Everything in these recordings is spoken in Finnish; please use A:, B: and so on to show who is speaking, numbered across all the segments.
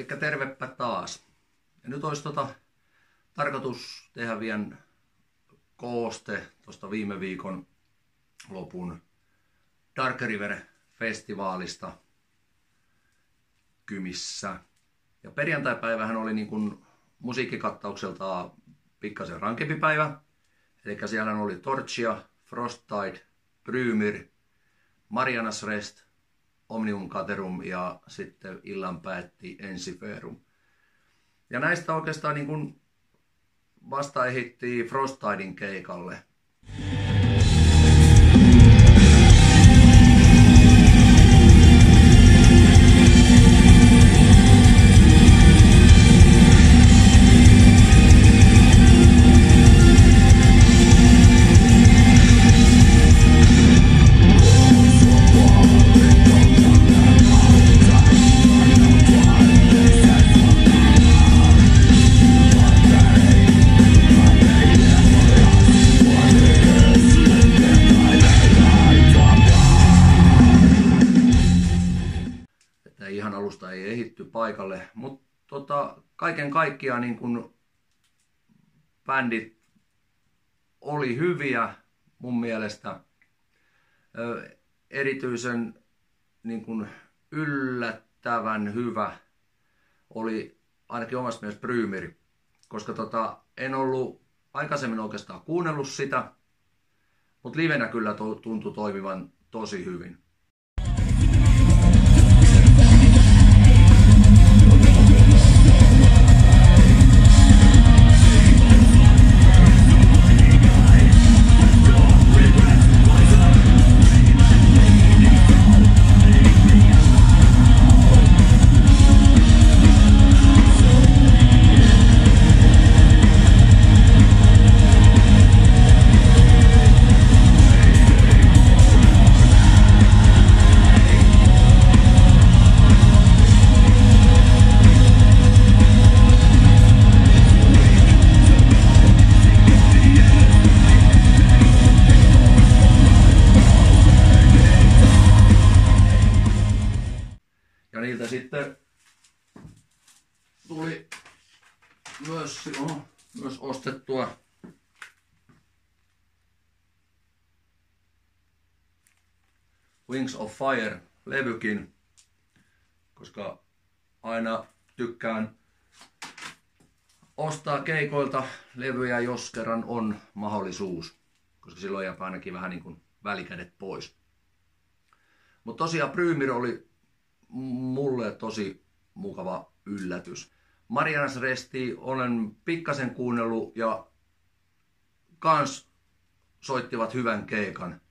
A: tervepä taas. Ja nyt olisi tarkoitus tehdä vielä kooste tuosta viime viikon lopun Dark River-festivaalista Kymissä. Ja perjantaipäivähän oli niin kuin musiikkikattaukseltaan pikkasen rankempi päivä. Eli siellä oli Torchia, Frosttide, Brymir, Marianas Rest, Omnium Caterum ja sitten illan päätti Ensiferum. Ja näistä oikeastaan niin kuin vasta ehdittiin Frosttidin keikalle. Ihan alusta ei ehditty paikalle, mutta kaiken kaikkiaan niin kun bändit oli hyviä mun mielestä. Erityisen niin kun yllättävän hyvä oli ainakin omasta mielestä Brymir, koska en ollut aikaisemmin oikeastaan kuunnellut sitä, mutta livenä kyllä tuntui toimivan tosi hyvin. Ja niiltä sitten tuli myös ostettua Wings of Fire-levykin, koska aina tykkään ostaa keikoilta levyjä, jos kerran on mahdollisuus, koska silloin jää ainakin vähän niin kuin välikädet pois. Mutta tosiaan Brymir oli mulle tosi mukava yllätys. Marianas Resti olen pikkasen kuunnellut ja kans soittivat hyvän keikan.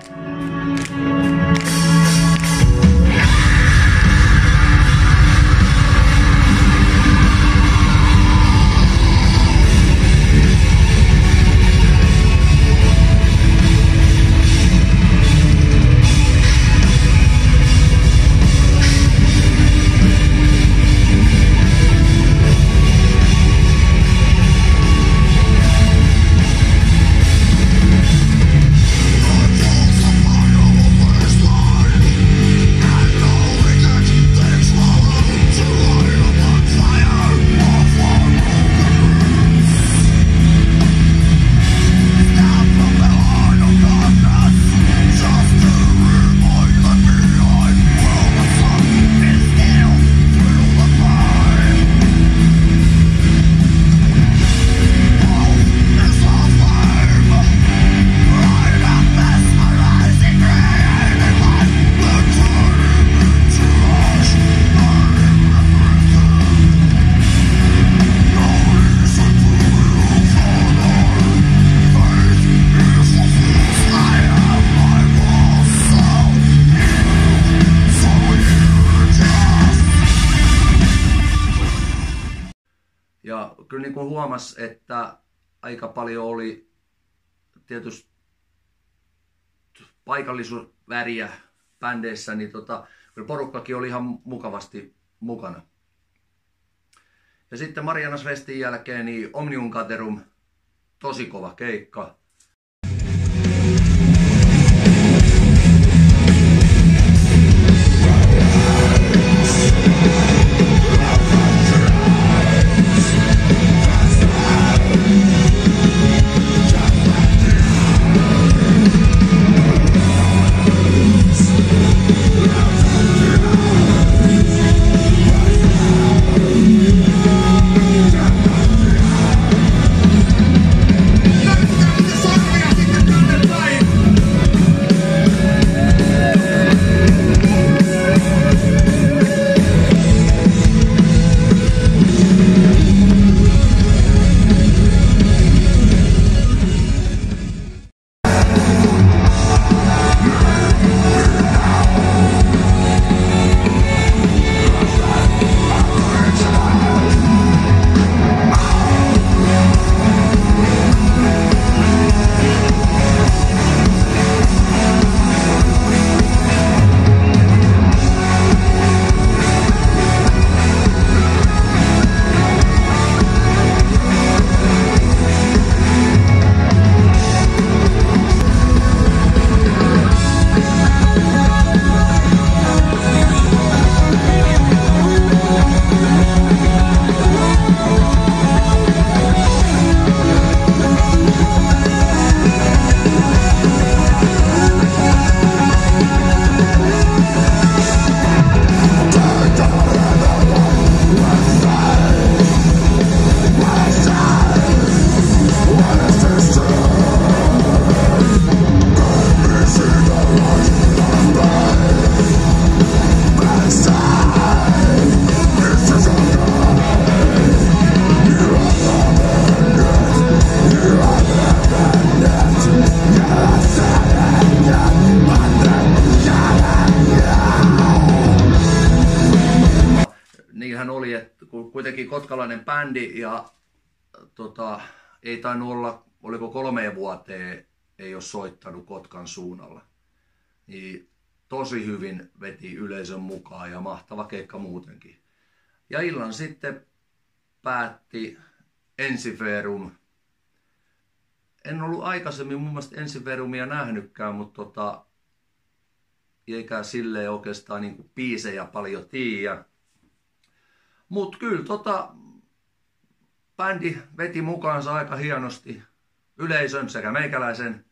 A: Ja kyllä niin kuin huomasi, että aika paljon oli tietysti paikallisuusväriä bändeissä, niin kyllä porukkakin oli ihan mukavasti mukana. Ja sitten Marianas Restin jälkeen niin Omnium Caterum, tosi kova keikka. kuitenkin kotkalainen bändi ja ei tainnut olla, oliko 3 vuoteen ei ole soittanut Kotkan suunnalla. Niin tosi hyvin veti yleisön mukaan ja mahtava keikka muutenkin. Ja illan sitten päätti Ensiferum. En ollut aikaisemmin mun mielestä Ensiferumia nähnytkään, mutta eikä silleen oikeastaan niinku biisejä paljon tiedä. Mut kyllä bändi veti mukaansa aika hienosti yleisön sekä meikäläisen.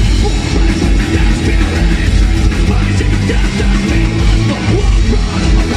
B: Death to me, the war brought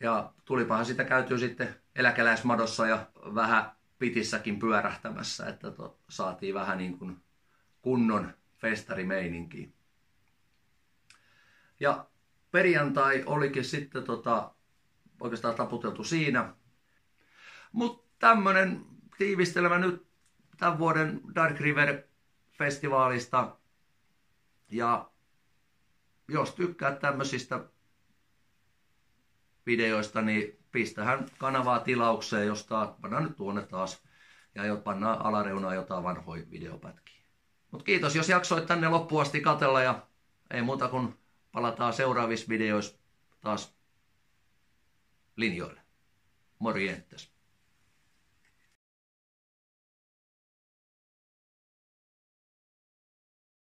A: Ja tulipahan sitä käytyy sitten eläkeläismadossa ja vähän pitissäkin pyörähtämässä, että saatiin vähän niin kuin kunnon festarimeininkiä. Ja perjantai olikin sitten oikeastaan taputeltu siinä. Mutta tämmönen tiivistelmä nyt tämän vuoden Dark River-festivaalista. Ja jos tykkäät tämmöisistä videoista, niin pistähän kanavaa tilaukseen, josta pannaan nyt tuonne taas. Ja pannaan alareunaan jotain vanhoja videopätkiä. Mutta kiitos, jos jaksoit tänne loppuun asti katsella ja ei muuta kuin palataan seuraavissa videoissa taas linjoille. Morjentes.